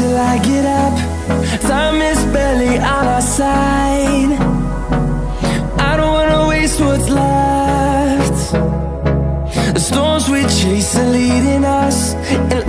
till I get up. Time is barely on our side. I don't wanna waste what's left. The storms we chase are leading us, and